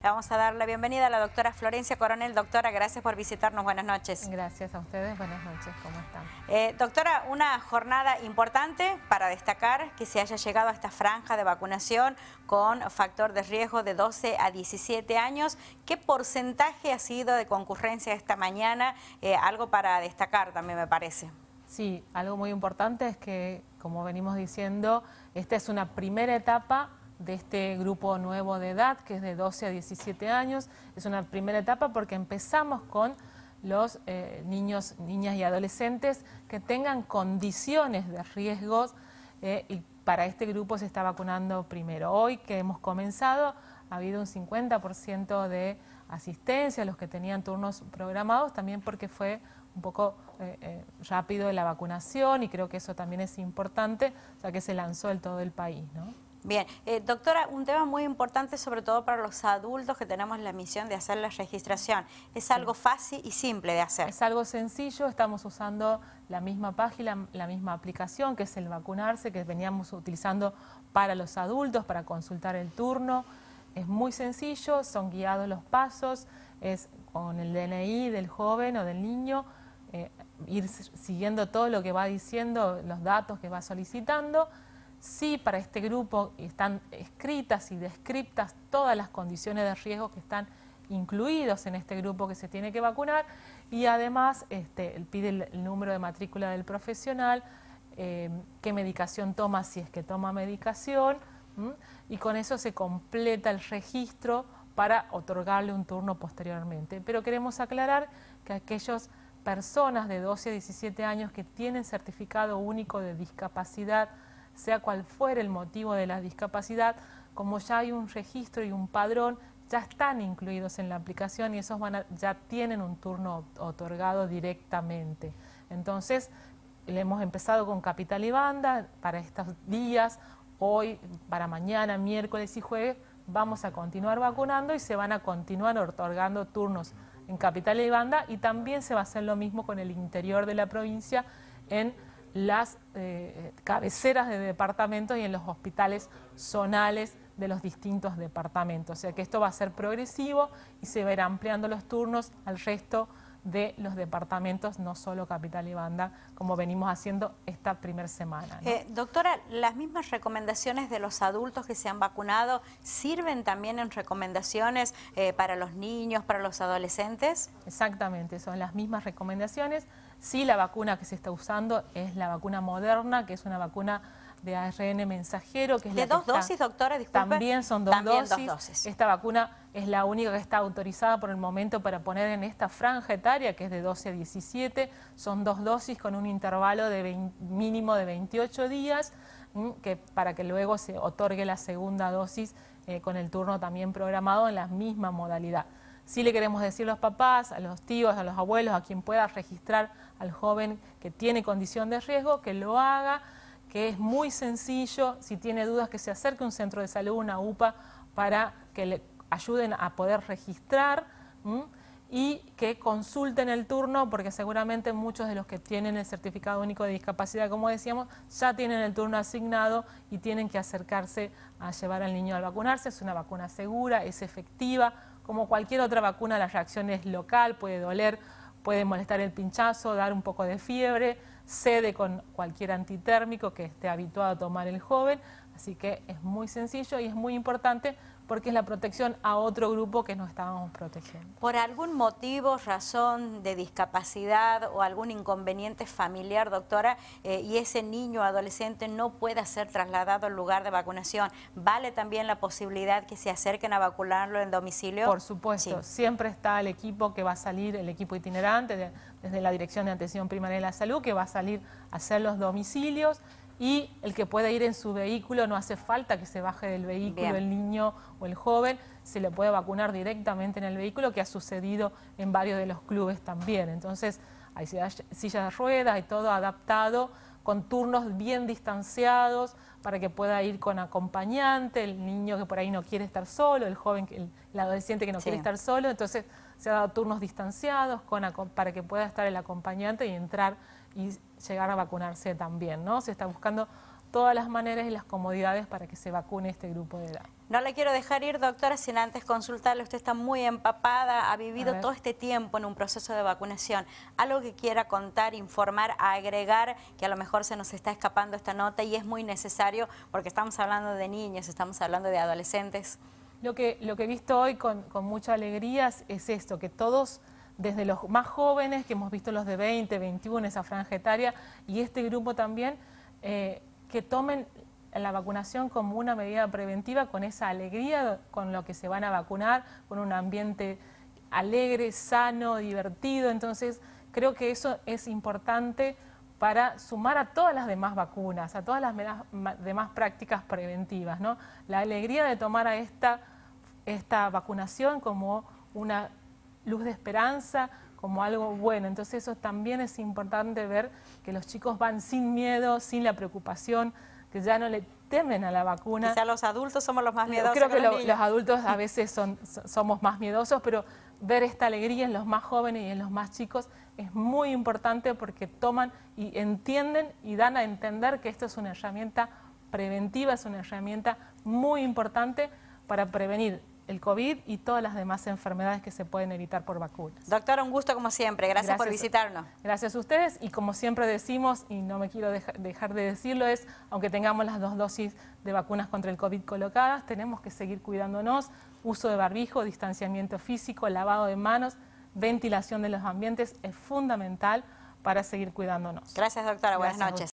Le vamos a dar la bienvenida a la doctora Florencia Coronel. Doctora, gracias por visitarnos. Buenas noches. Gracias a ustedes. Buenas noches. ¿Cómo están? Doctora, una jornada importante para destacar que se haya llegado a esta franja de vacunación con factor de riesgo de 12 a 17 años. ¿Qué porcentaje ha sido de concurrencia esta mañana? Algo para destacar también me parece. Sí, algo muy importante es que, como venimos diciendo, esta es una primera etapa de este grupo nuevo de edad, que es de 12 a 17 años. Es una primera etapa porque empezamos con los niños, niñas y adolescentes que tengan condiciones de riesgos y para este grupo se está vacunando primero. Hoy que hemos comenzado ha habido un 50% de asistencia a los que tenían turnos programados, también porque fue un poco rápido la vacunación y creo que eso también es importante, o sea que se lanzó en todo el país, ¿no? Bien, doctora, un tema muy importante sobre todo para los adultos que tenemos la misión de hacer la registración. Es algo fácil y simple de hacer. Es algo sencillo, estamos usando la misma página, la misma aplicación que es el vacunarse que veníamos utilizando para los adultos, para consultar el turno. Es muy sencillo, son guiados los pasos, es con el DNI del joven o del niño, ir siguiendo todo lo que va diciendo, los datos que va solicitando. Sí, para este grupo están escritas y descriptas todas las condiciones de riesgo que están incluidos en este grupo que se tiene que vacunar y además él pide el número de matrícula del profesional, qué medicación toma si es que toma medicación y con eso se completa el registro para otorgarle un turno posteriormente. Pero queremos aclarar que aquellas personas de 12 a 17 años que tienen certificado único de discapacidad, sea cual fuera el motivo de la discapacidad, como ya hay un registro y un padrón, ya están incluidos en la aplicación y esos ya tienen un turno otorgado directamente. Entonces, le hemos empezado con Capital y Banda para estos días, hoy, para mañana, miércoles y jueves, vamos a continuar vacunando y se van a continuar otorgando turnos en Capital y Banda y también se va a hacer lo mismo con el interior de la provincia en las cabeceras de departamentos y en los hospitales zonales de los distintos departamentos. O sea que esto va a ser progresivo y se va a ir ampliando los turnos al resto de los departamentos, no solo Capital y Banda, como venimos haciendo esta primera semana, ¿no? Doctora, ¿las mismas recomendaciones de los adultos que se han vacunado sirven también en recomendaciones para los niños, para los adolescentes? Exactamente, son las mismas recomendaciones. Sí, la vacuna que se está usando es la vacuna Moderna, que es una vacuna de ARN mensajero. Que es ¿De dos dosis, doctora? Disculpe. También son dos dosis. Esta vacuna es la única que está autorizada por el momento para poner en esta franja etaria, que es de 12 a 17. Son 2 dosis con un intervalo de mínimo de 28 días, para que luego se otorgue la segunda dosis con el turno también programado en la misma modalidad. Sí le queremos decir a los papás, a los tíos, a los abuelos, a quien pueda registrar al joven que tiene condición de riesgo, que lo haga, que es muy sencillo. Si tiene dudas, que se acerque a un centro de salud, una UPA, para que le ayuden a poder registrar y que consulten el turno, porque seguramente muchos de los que tienen el certificado único de discapacidad, como decíamos, ya tienen el turno asignado y tienen que acercarse a llevar al niño a vacunarse. Es una vacuna segura, es efectiva. Como cualquier otra vacuna, la reacción es local, puede doler, puede molestar el pinchazo, dar un poco de fiebre, cede con cualquier antitérmico que esté habituado a tomar el joven, así que es muy sencillo y es muy importante porque es la protección a otro grupo que nos estábamos protegiendo. ¿Por algún motivo, razón de discapacidad o algún inconveniente familiar, doctora, y ese niño o adolescente no pueda ser trasladado al lugar de vacunación, ¿vale también la posibilidad que se acerquen a vacunarlo en domicilio? Por supuesto, sí. Siempre está el equipo que va a salir, el equipo itinerante desde la Dirección de Atención Primaria de la Salud, que va a salir a hacer los domicilios. Y el que pueda ir en su vehículo, no hace falta que se baje del vehículo. Bien. El niño o el joven, se le puede vacunar directamente en el vehículo, que ha sucedido en varios de los clubes también. Entonces hay sillas de ruedas y todo adaptado, con turnos bien distanciados para que pueda ir con acompañante, el niño que por ahí no quiere estar solo, el joven, el adolescente que no quiere estar solo. Entonces se ha dado turnos distanciados para que pueda estar el acompañante y entrar y llegar a vacunarse también, ¿no? Se está buscando todas las maneras y las comodidades para que se vacune este grupo de edad. No la quiero dejar ir, doctora, sin antes consultarle. Usted está muy empapada, ha vivido todo este tiempo en un proceso de vacunación. Algo que quiera contar, informar, agregar, que a lo mejor se nos está escapando esta nota y es muy necesario porque estamos hablando de niños, estamos hablando de adolescentes. Lo que he visto hoy con mucha alegría es esto, que todos, desde los más jóvenes, que hemos visto los de 20, 21, esa franja etaria, y este grupo también, que tomen la vacunación como una medida preventiva, con esa alegría con lo que se van a vacunar, con un ambiente alegre, sano, divertido. Entonces creo que eso es importante para sumar a todas las demás vacunas, a todas las demás prácticas preventivas, ¿no? La alegría de tomar a esta vacunación como una luz de esperanza, como algo bueno. Entonces eso también es importante ver, que los chicos van sin miedo, sin la preocupación, que ya no le temen a la vacuna. Quizá los adultos somos los más miedosos. Creo que los adultos a veces somos más miedosos, pero ver esta alegría en los más jóvenes y en los más chicos es muy importante, porque toman y entienden y dan a entender que esto es una herramienta preventiva, es una herramienta muy importante para prevenir el COVID y todas las demás enfermedades que se pueden evitar por vacunas. Doctora, un gusto como siempre. Gracias por visitarnos. Gracias a ustedes, y como siempre decimos, y no me quiero dejar de decirlo, es, aunque tengamos las 2 dosis de vacunas contra el COVID colocadas, tenemos que seguir cuidándonos, uso de barbijo, distanciamiento físico, lavado de manos, ventilación de los ambientes es fundamental para seguir cuidándonos. Gracias, doctora. Buenas noches.